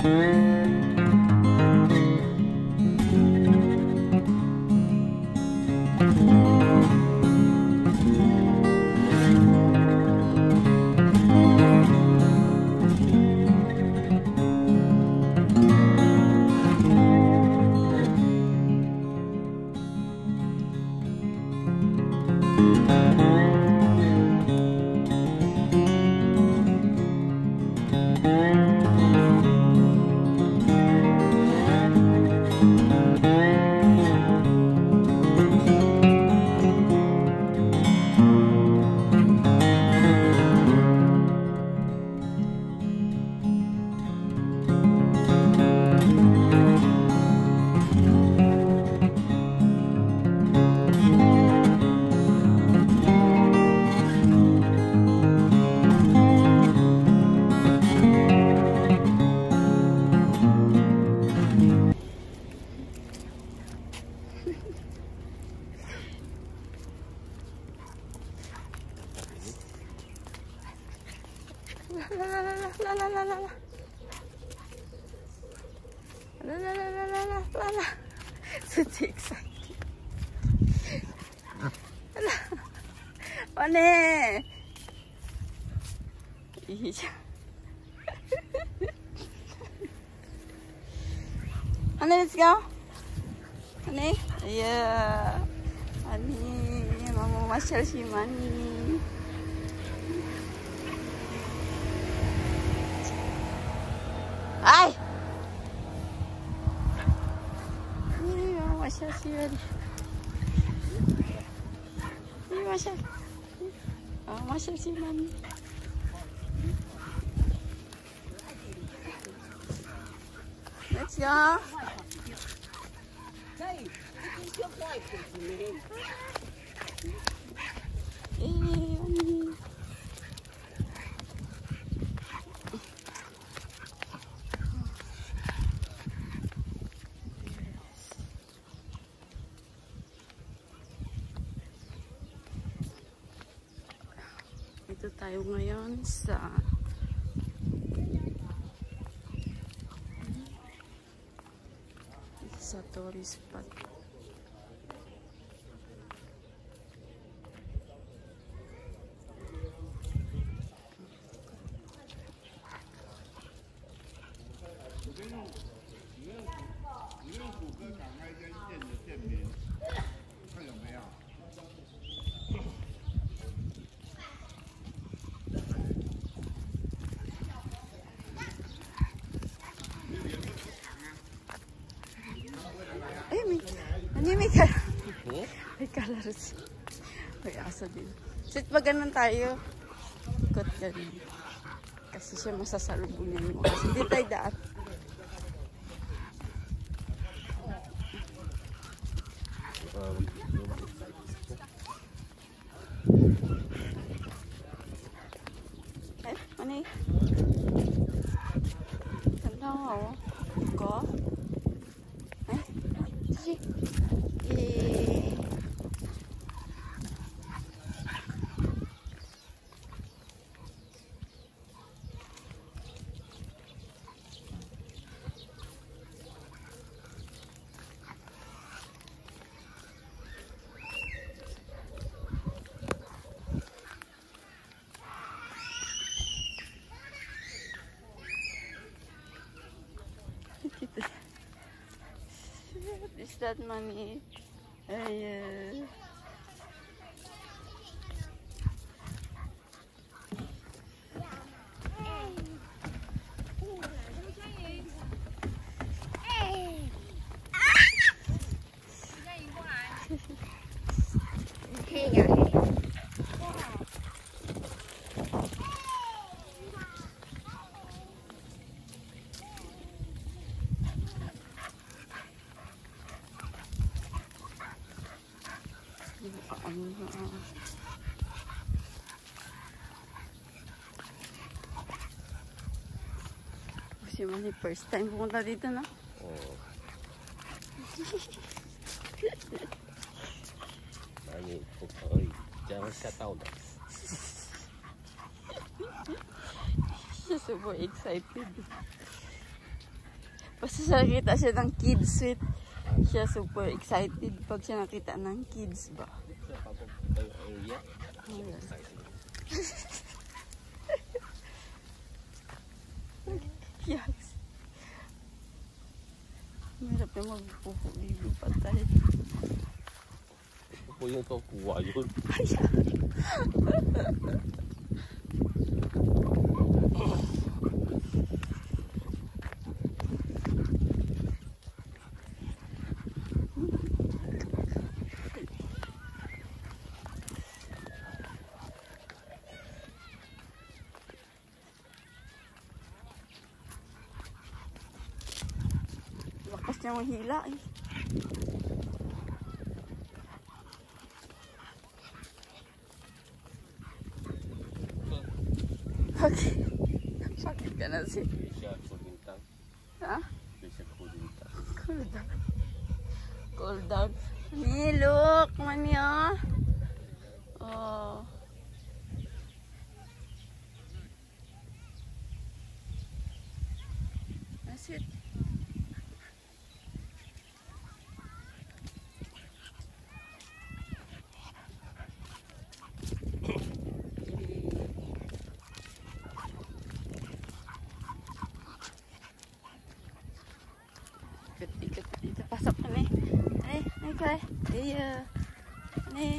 Such excited. Pane. Honey, let's go. Honey, yeah. Honey, mama masyal si Mani. Ay. Masyal si Mani. Masyal. Masyal si Mani. Let's go. Hey, this is your boyfriend to me. Ito tayo ngayon sa tourist spot. May colors. May aso din. Sit pa ganun tayo. Ikot ganun. Kasi siya masasalubungin mo. Kasi di tayo daan. Eh, mani? Ganda mo. Ko? Eh? Sige. Is that money? Yeah. Si Manny first time pumunta dito, no? Oo. Manny, oy, jangan siya tao na. She's super excited. Basta siya nakita siya ng kids suite. Siya super excited pag siya nakita ng kids ba. Sa papunta yung area. Exciting. Yes. Mahirap na magpupuligo pa tayo. Ito po yung kukuha yun. Lakas niya mahila eh. Okay. Bakit ka na si? Siya kulintang. Ha? Siya kulintang. Cool down. Cool down. Ni, look. Mani, oh. Oh. That's it. Ikut dito. Pasok ka ni. Ay, kay. Iya. Ni.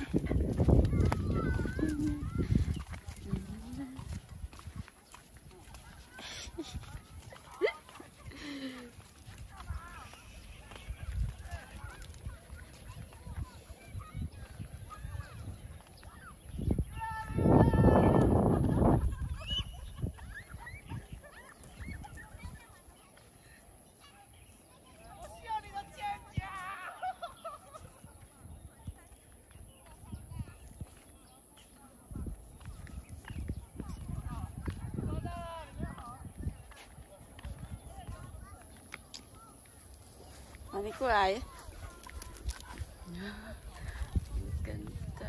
Mani ko ay. Ganda.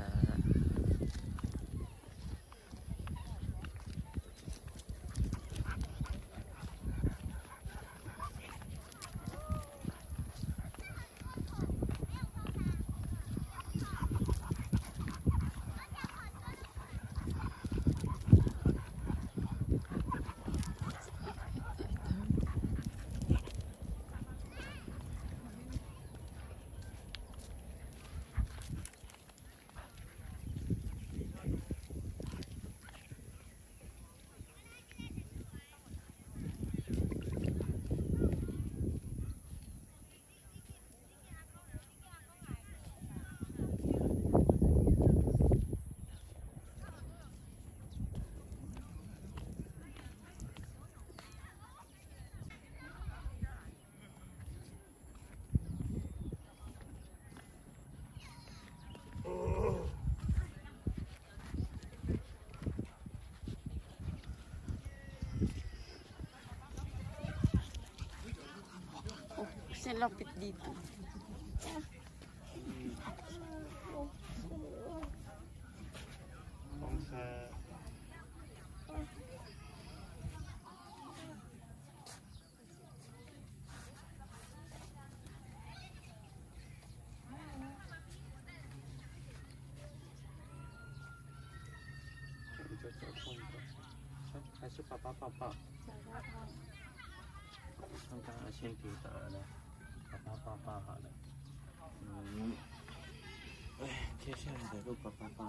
Kasi lapit dito. Kasi papa. Ang kaasin kita na. Papa. Kaya hindi ko papa.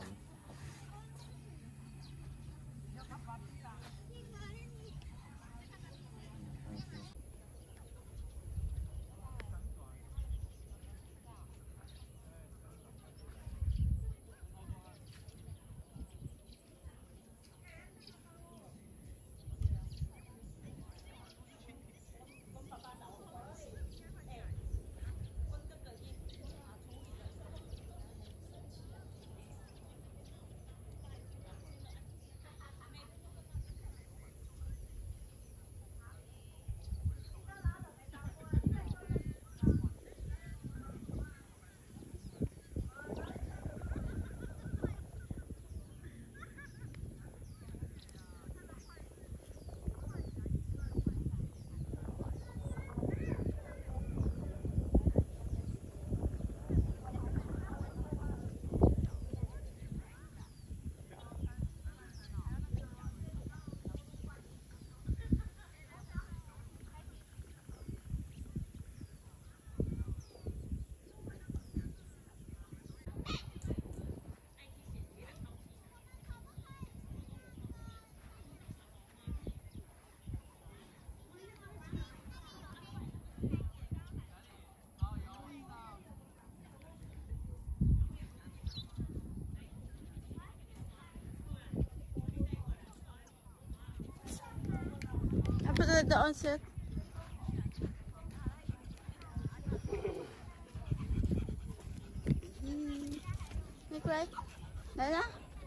Put it down, sir. Right? Nana?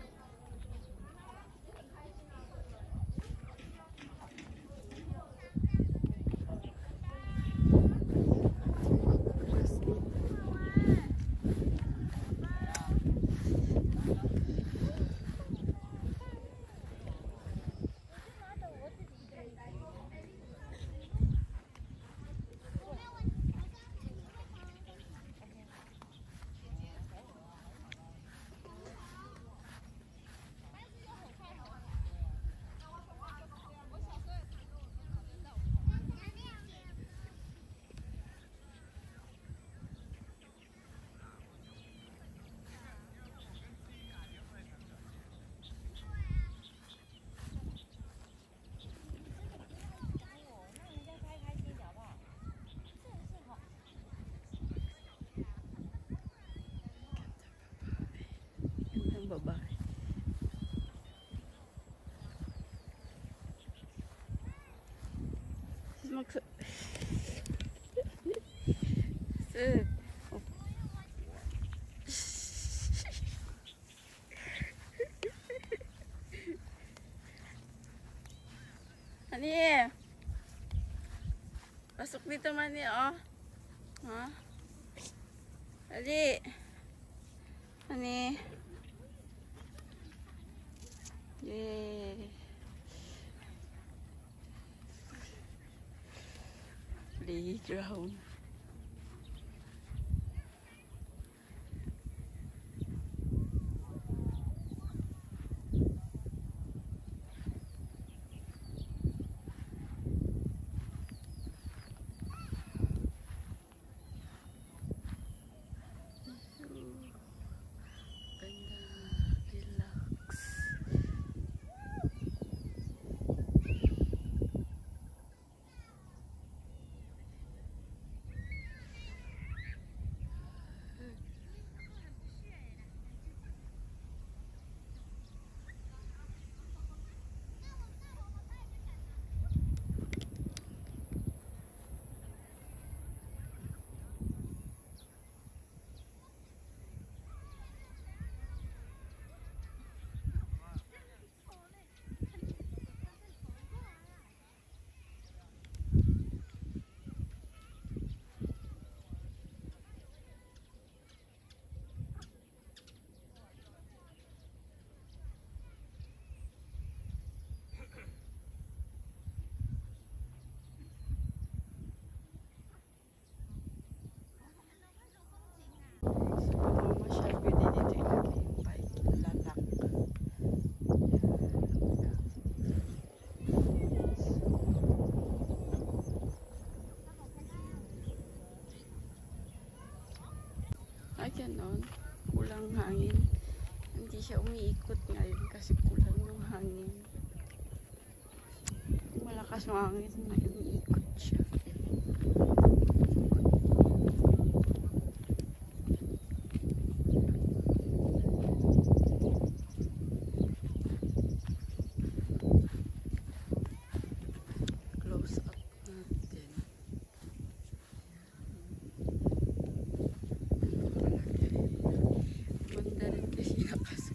Babae. Ani, pasok dito Mani, oh. Ha? Ali. Ani. Yay. Playground. Ganon, kulang hangin. Hindi siya umiikot ngayon kasi kulang yung hangin. Malakas yung hangin, may umiikot siya. Close up natin. Ganda rin kasi nakasulat.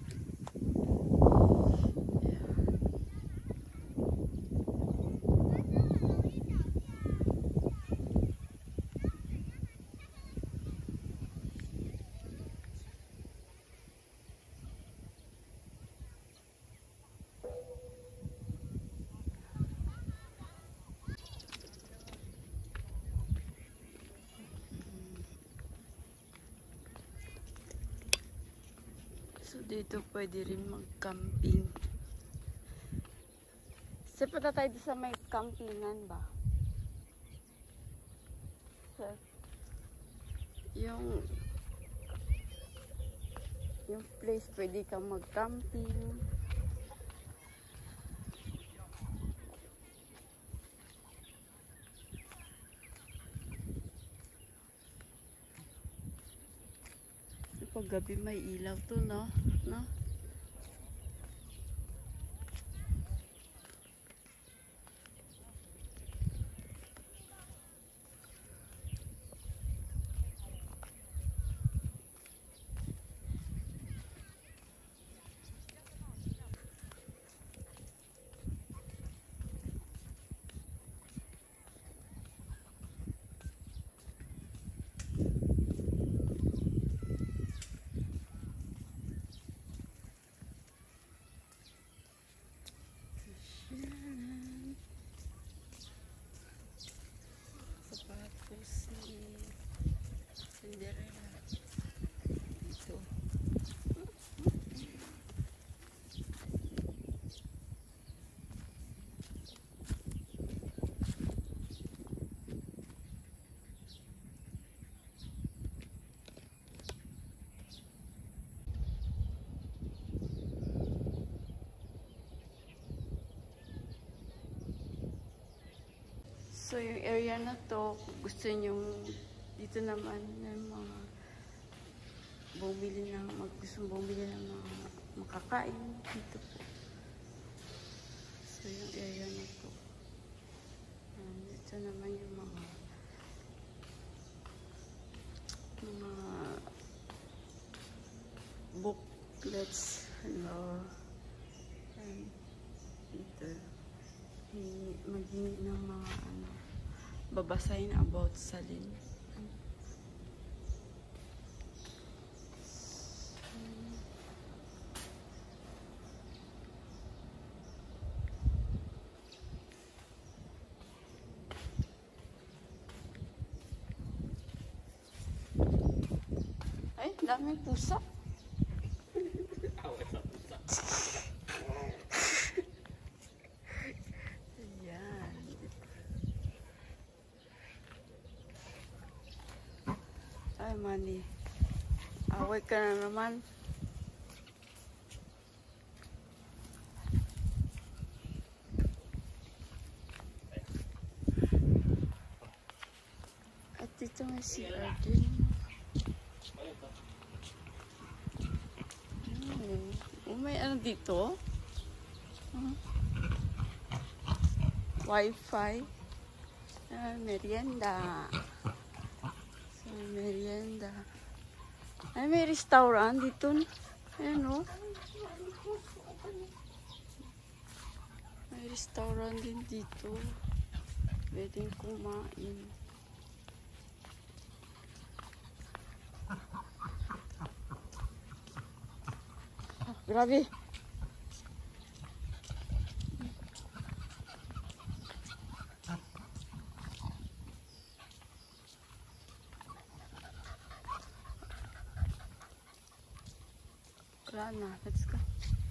So dito pwede rin mag-camping. Saan punta tayo sa may campingan ba? So, yung place pwede kang mag-camping. Pag gabi may ilaw to, no? No? So yung area na to, kung gusto nyo, dito naman yung mga gustong bumili ng mga makakain dito po. So yung area na to. Ito naman yung mga booklets, ano, dito maging ng mga ano, babasahin about salin. Ay, daming pusa. Away sa pusa. Ayan. Ay, Manny. Away ka na naman. At dito may CR din. May ano dito? Wi-Fi. Merienda. So, merienda. Ay, may restaurant dito. Ayan o. May restaurant din dito. Pwedeng kumain. Grabe. Wala na. Let's go.